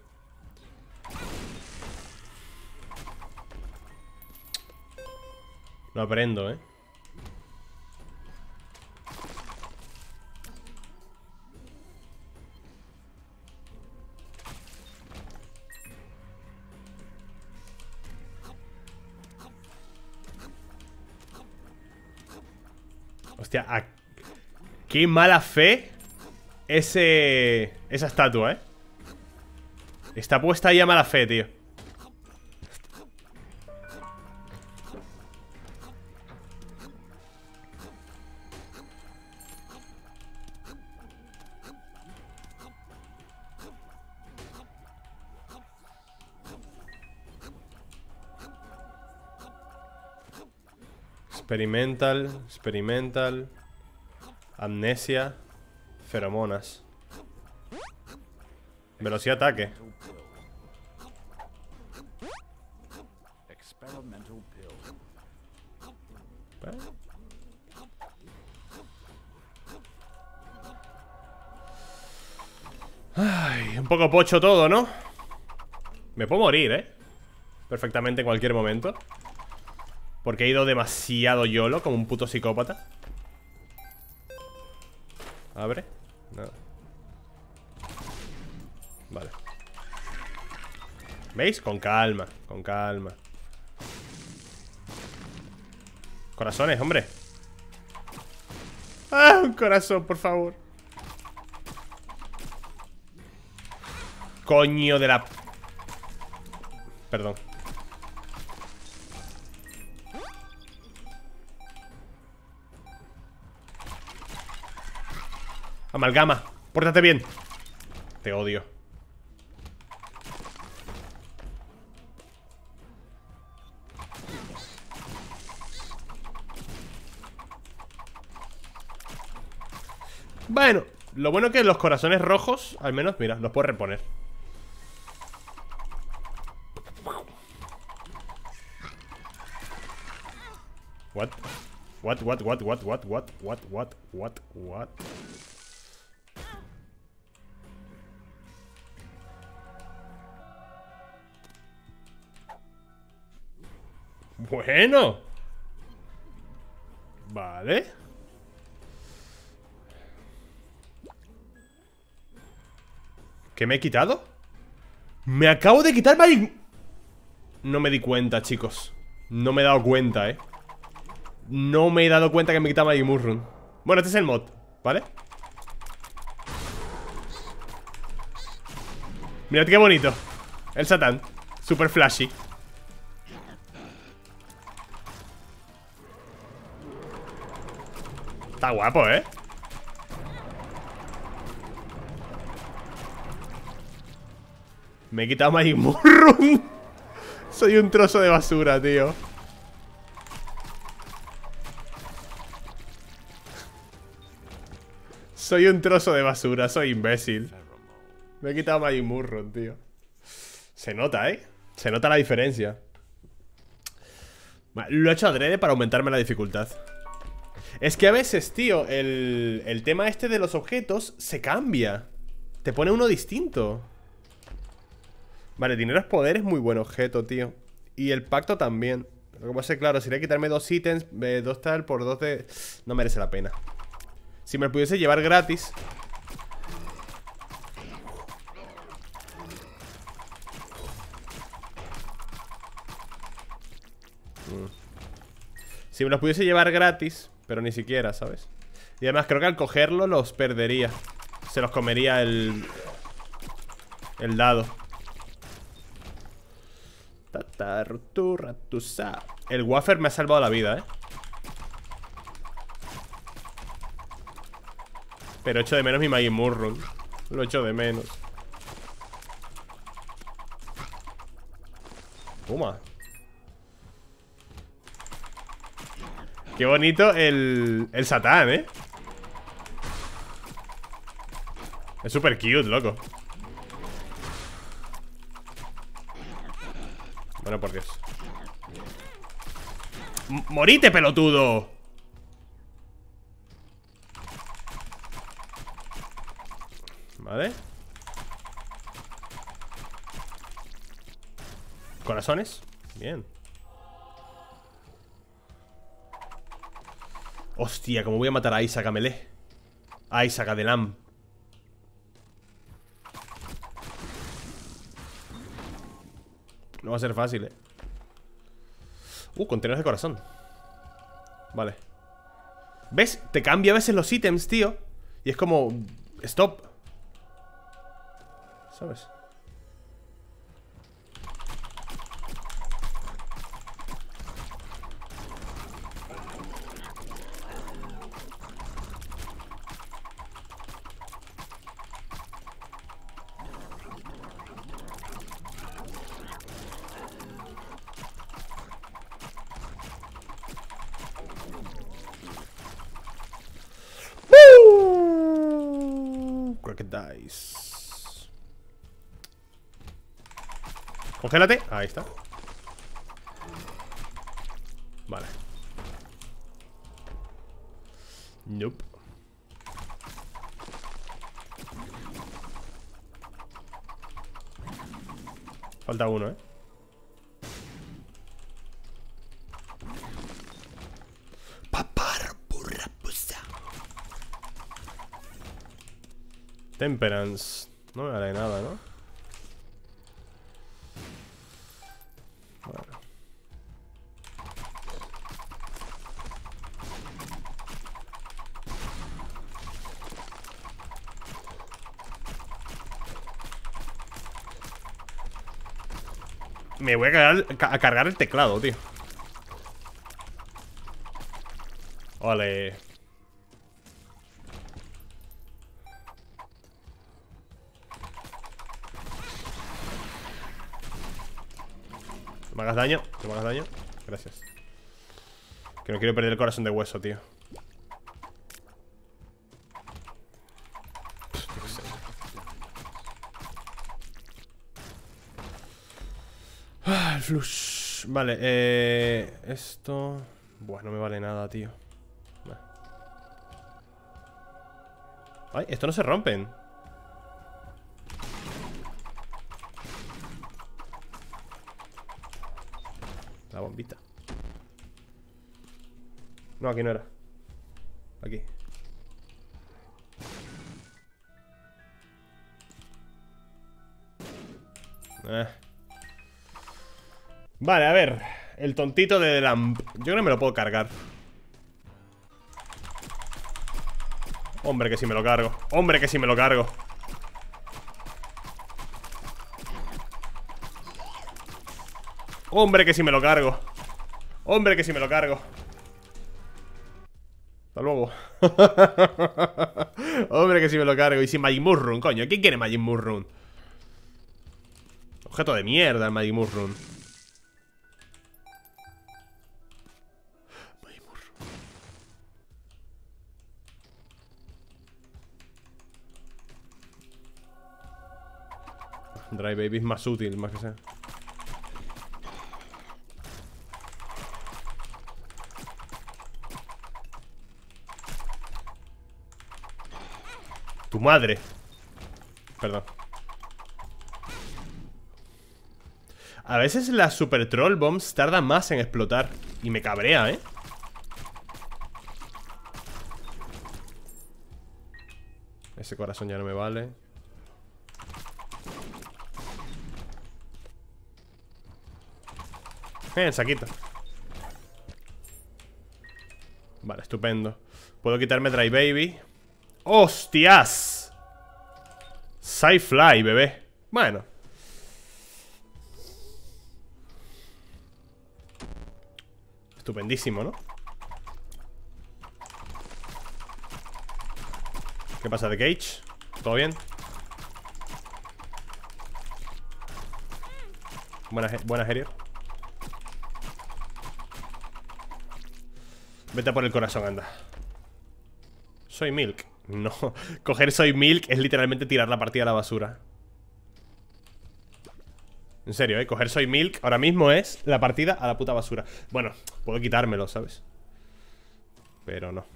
No aprendo, Hostia, qué mala fe esa estatua, Está puesta ahí a mala fe, tío. Experimental. Amnesia. Feromonas. Velocidad ataque. Ay, un poco pocho todo, ¿no? Me puedo morir, perfectamente en cualquier momento. Porque he ido demasiado YOLO, como un puto psicópata. ¿Abre? No. Vale. ¿Veis? Con calma, con calma. Corazones, hombre. ¡Ah! Un corazón, por favor. Coño de la... Perdón. Amalgama, pórtate bien. Te odio. Bueno, lo bueno es que los corazones rojos, al menos, mira, los puedo reponer. What? Bueno. Vale. ¿Qué me he quitado? Me acabo de quitar Magic... No me di cuenta, chicos. No me he dado cuenta, No me he dado cuenta que me he quitado Magic Mushroom. Bueno, este es el mod, ¿vale? Mirad qué bonito. El Satán, super flashy. Está guapo, Me he quitado Magic Mushroom. Soy un trozo de basura, tío. Soy un trozo de basura, soy imbécil. Me he quitado Magic Mushroom, tío. Se nota, Se nota la diferencia. Vale, lo he hecho adrede para aumentarme la dificultad. Es que a veces, tío, el tema este de los objetos se cambia. Te pone uno distinto. Vale, dinero es poder, es muy buen objeto, tío. Y el pacto también. Lo que pasa es, claro, si le quitarme 2 ítems, 2 tal por 2 de... No merece la pena. Si me lo pudiese llevar gratis. Si me los pudiese llevar gratis, pero ni siquiera, ¿sabes? Y además creo que al cogerlo los perdería. Se los comería el dado. El wafer me ha salvado la vida, Pero echo de menos mi Magic Mushroom. Lo echo de menos. Toma. Qué bonito el Satán, Es súper cute, loco. Bueno, por Dios. ¡Morite, pelotudo! Vale. Corazones. Bien. Hostia, ¿cómo voy a matar a Isaac a melee? A Isaac a Delam. No va a ser fácil, contenedores de corazón. Vale. ¿Ves? Te cambia a veces los ítems, tío. Y es como... Stop. ¿Sabes? Dice. Congélate. Ahí está. Vale. Nope. Falta uno, Temperance. No me vale nada, ¿no? Bueno. Me voy a cargar el teclado, tío. Ole. No me hagas daño, no me hagas daño. Gracias. Que no quiero perder el corazón de hueso, tío. El flush. Vale, esto... Buah, no me vale nada, tío. Ay, esto no se rompen. La bombita. No, aquí no era. Aquí. Vale, a ver. El tontito de Lamp. Yo creo que me lo puedo cargar. Hombre, que si me lo cargo. Hombre, que si me lo cargo. Hombre, que si me lo cargo. Hombre, que si me lo cargo. Hasta luego. Hombre, que si me lo cargo. Y sin Magic Mushroom, coño. ¿Quién quiere Magic Mushroom? Objeto de mierda el Magic Mushroom. Magic Mushroom. Dry Baby es más útil, más que sea. Tu madre. Perdón. A veces las Super Troll Bombs tardan más en explotar. Y me cabrea, ¿eh? Ese corazón ya no me vale. El saquito. Vale, estupendo. Puedo quitarme Dry Baby. ¡Hostias! Sci-Fly, bebé. Bueno. Estupendísimo, ¿no? ¿Qué pasa de Cage? ¿Todo bien? Buena Herier. Vete a por el corazón, anda. Soy Milk. No, coger Soy Milk es literalmente tirar la partida a la basura. En serio, coger Soy Milk ahora mismo es la partida a la puta basura. Bueno, puedo quitármelo, ¿sabes? Pero no.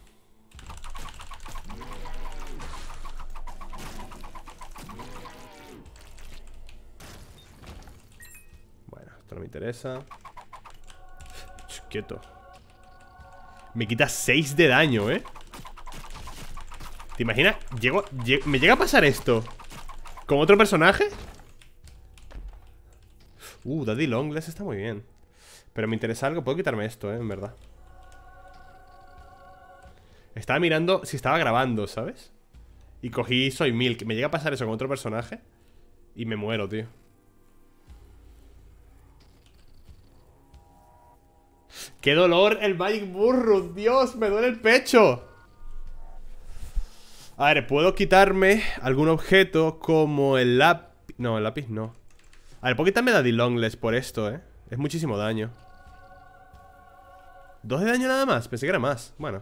Bueno, esto no me interesa. Quieto. Me quita 6 de daño, ¿eh? ¿Te imaginas? ¿Me llega a pasar esto con otro personaje? Daddy Longless está muy bien. Pero me interesa algo. Puedo quitarme esto, en verdad. Estaba mirando si estaba grabando, ¿sabes? Y cogí Soy Milk. ¿Me llega a pasar eso con otro personaje? Y me muero, tío. ¡Qué dolor el Magic Mushroom! ¡Dios! ¡Me duele el pecho! A ver, puedo quitarme algún objeto como el lápiz. No, el lápiz no. A ver, puedo quitarme Daddy Longless por esto, Es muchísimo daño. 2 de daño nada más. Pensé que era más. Bueno.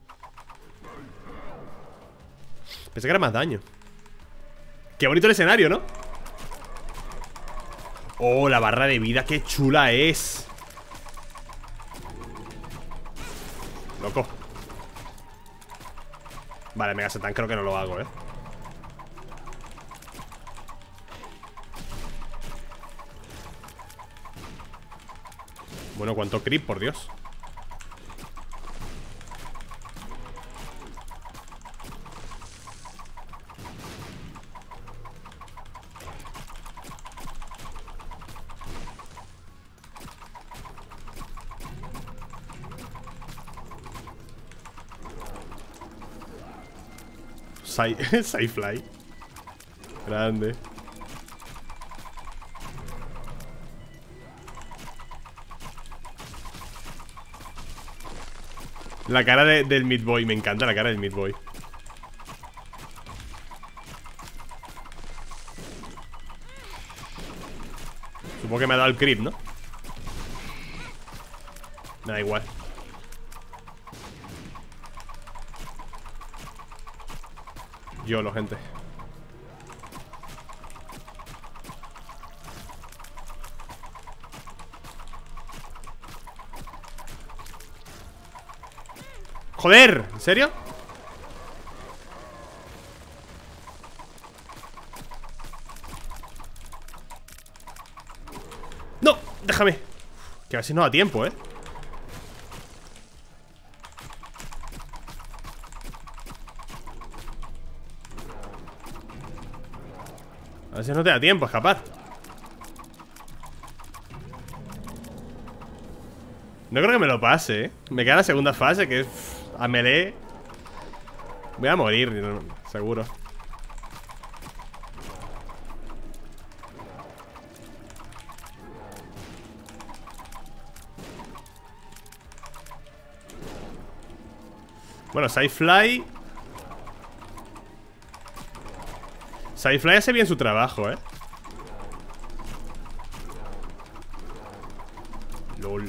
Pensé que era más daño. Qué bonito el escenario, ¿no? Oh, la barra de vida, qué chula es. Loco. Vale, Mega Satan creo que no lo hago, Bueno, cuánto creep, por Dios. Sci-Fly. Grande. La cara del Meat Boy. Me encanta la cara del Meat Boy. Supongo que me ha dado el creep, ¿no? Me da igual. YOLO, gente. ¡Joder! ¿En serio? ¡No! ¡Déjame! Que a ver si no da tiempo, A veces no te da tiempo a escapar. No creo que me lo pase, ¿eh? Me queda la segunda fase, que es a melee. Voy a morir, seguro. Bueno, Sci-Fly hace bien su trabajo, ¿eh? LOL.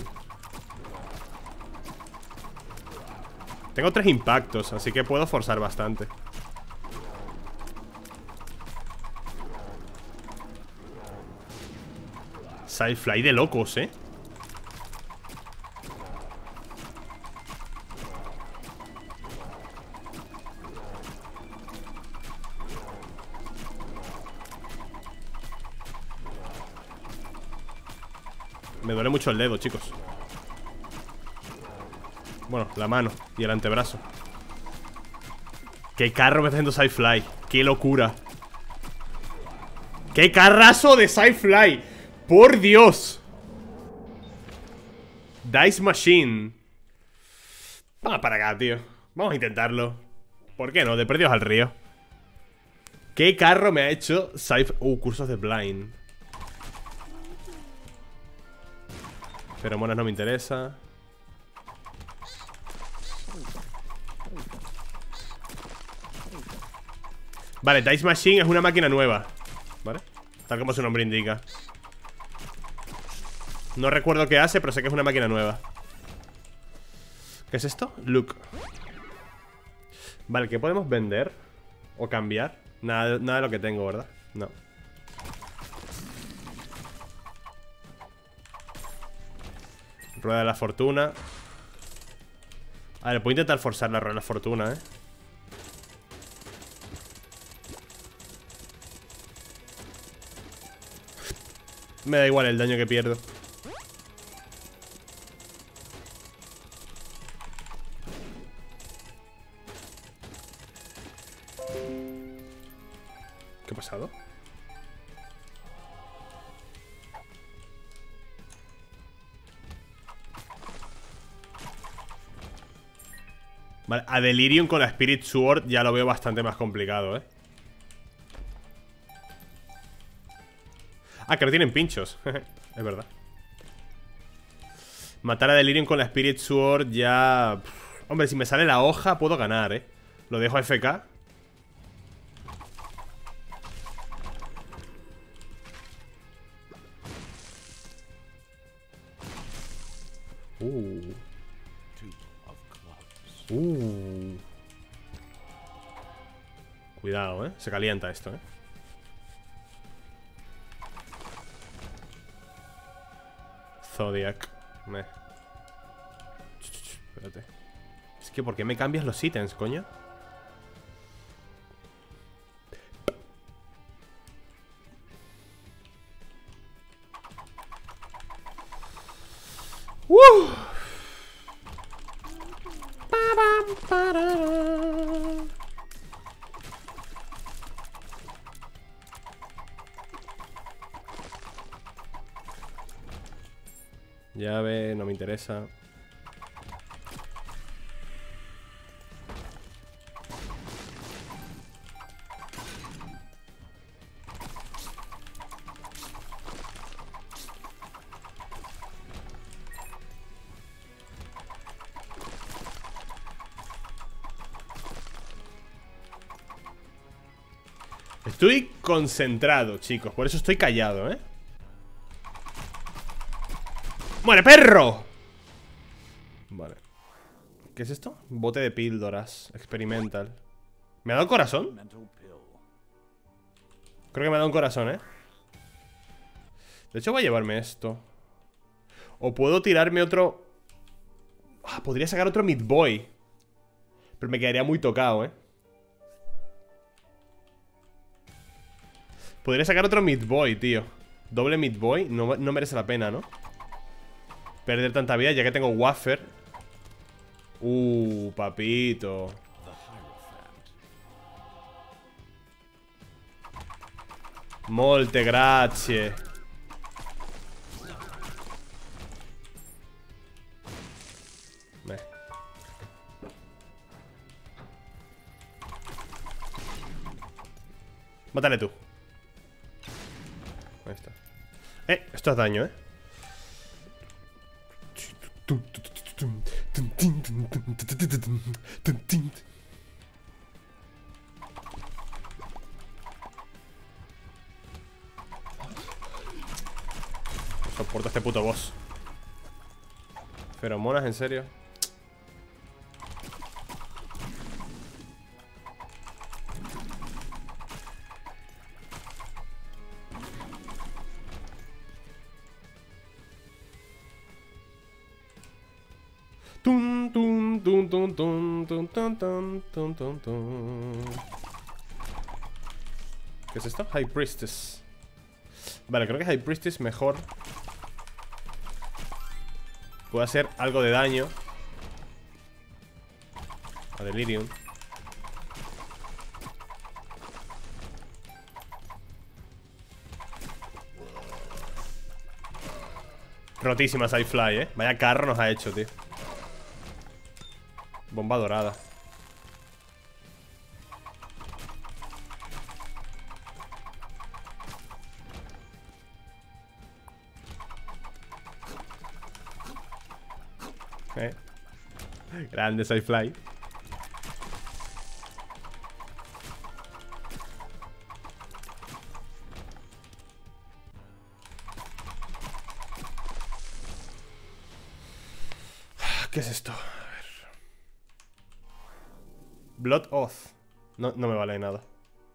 Tengo 3 impactos, así que puedo forzar bastante. Sci-Fly de locos, ¿eh? Me duele mucho el dedo, chicos. Bueno, la mano y el antebrazo. Qué carro me está haciendo Sci-Fly. Qué locura. Qué carrazo de Sci-Fly. Por Dios. Dice Machine. Vamos para acá, tío. Vamos a intentarlo. ¿Por qué no? De perdidos al río. ¿Qué carro me ha hecho Sci-Fly? Cursos de Blind. Feromonas no me interesa. Vale, Dice Machine es una máquina nueva, ¿vale? Tal como su nombre indica. No recuerdo qué hace, pero sé que es una máquina nueva. ¿Qué es esto? Look. Vale, ¿qué podemos vender? ¿O cambiar? Nada de lo que tengo, ¿verdad? No. Rueda de la fortuna. A ver, puedo intentar forzar la rueda de la fortuna, ¿eh? Me da igual el daño que pierdo. ¿Qué ha pasado? Vale, a Delirium con la Spirit Sword ya lo veo bastante más complicado, ¿eh? Ah, que no tienen pinchos. Es verdad. Matar a Delirium con la Spirit Sword ya... Hombre, si me sale la hoja puedo ganar, ¿eh? Lo dejo a FK. Cuidado, se calienta esto, Zodiac. Espérate. Es que ¿por qué me cambias los ítems, coño? Llave, no me interesa. Estoy concentrado, chicos. Por eso estoy callado, ¡Muere, perro! Vale. ¿Qué es esto? Bote de píldoras. Experimental. ¿Me ha dado corazón? Creo que me ha dado un corazón, De hecho voy a llevarme esto. O puedo tirarme otro... podría sacar otro Meat Boy. Pero me quedaría muy tocado, Podría sacar otro Meat Boy, tío. Doble Meat Boy, no merece la pena, ¿no? Perder tanta vida ya que tengo Wafer. Papito. Molte grazie. Mátale tú. Ahí está. Esto es daño, No soporto este puto boss. Feromonas, ¿en serio? Tum, tum, tum, tum, tum, tum, tum, tum, tum, tum, tum. ¿Qué es esto? High Priestess. Vale, creo que High Priestess mejor. Puede hacer algo de daño a Delirium. Rotísima Sidefly, Vaya carro nos ha hecho, tío. Bomba dorada. Grande Sidefly. ¿Qué es esto? A ver. Blood Oath. No me vale de nada.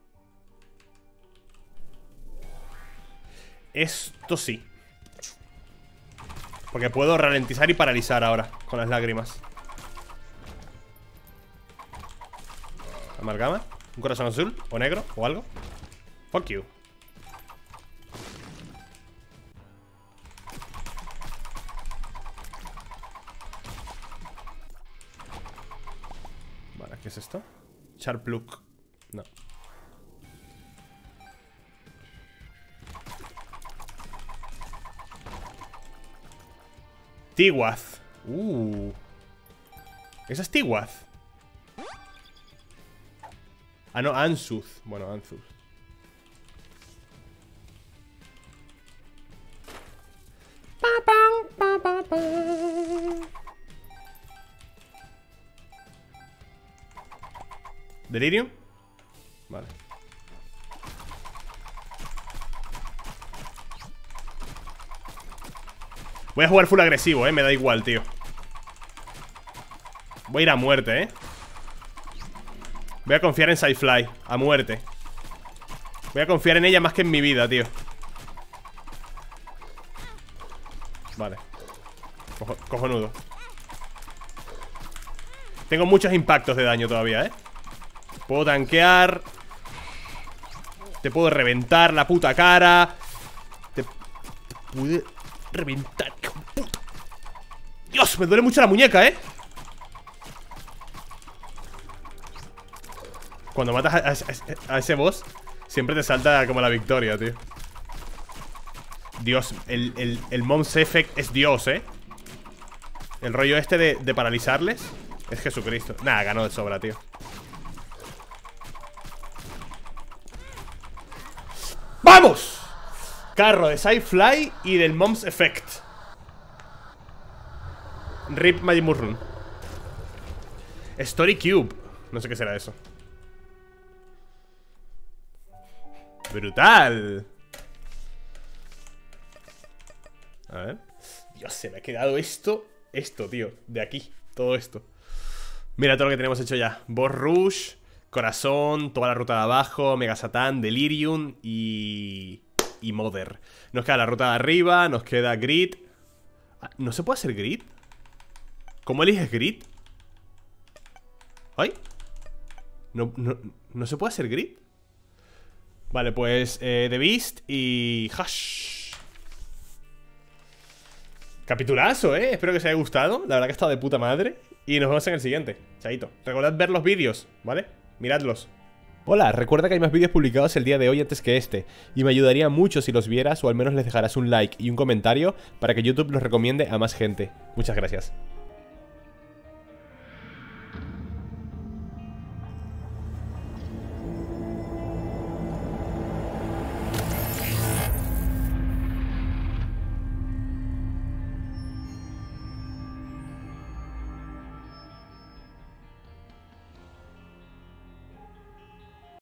Esto sí. Porque puedo ralentizar y paralizar ahora con las lágrimas. Amalgama. Un corazón azul o negro o algo. Fuck you. Vale, ¿qué es esto? Charpluk. No. Tiwath. ¿Esa es Tiwath? Ah, no, Anzuth. Bueno, Anzuth. ¿Delirium? Vale. Voy a jugar full agresivo, me da igual, tío. Voy a ir a muerte, Voy a confiar en Sidefly, a muerte. Voy a confiar en ella más que en mi vida, tío. Vale. Cojonudo. Tengo muchos impactos de daño todavía, Puedo tanquear. Te puedo reventar la puta cara. Te pude reventar, hijo de puta. Dios, me duele mucho la muñeca, Cuando matas a ese boss, siempre te salta como la victoria, tío. Dios, el Mom's Effect es Dios, El rollo este de paralizarles es Jesucristo. Nada, ganó de sobra, tío. ¡Vamos! Carro de Sidefly y del Mom's Effect. Rip Majin Buu Run. Story Cube. No sé qué será eso. ¡Brutal! A ver. Dios, se me ha quedado esto, tío. De aquí, todo esto. Mira todo lo que tenemos hecho ya. Boss Rush, Corazón, toda la ruta de abajo, Mega Satan, Delirium y Mother. Nos queda la ruta de arriba, nos queda Grid. ¿No se puede hacer Grid? ¿Cómo eliges Grid? ¿Ay? ¿No se puede hacer Grid? Vale, pues The Beast y Hush. Capitulazo, espero que os haya gustado. La verdad que ha estado de puta madre. Y nos vemos en el siguiente. Chaito. Recordad ver los vídeos, ¿vale? Miradlos. Hola, recuerda que hay más vídeos publicados el día de hoy antes que este, y me ayudaría mucho si los vieras o al menos les dejarás un like y un comentario para que YouTube los recomiende a más gente. Muchas gracias.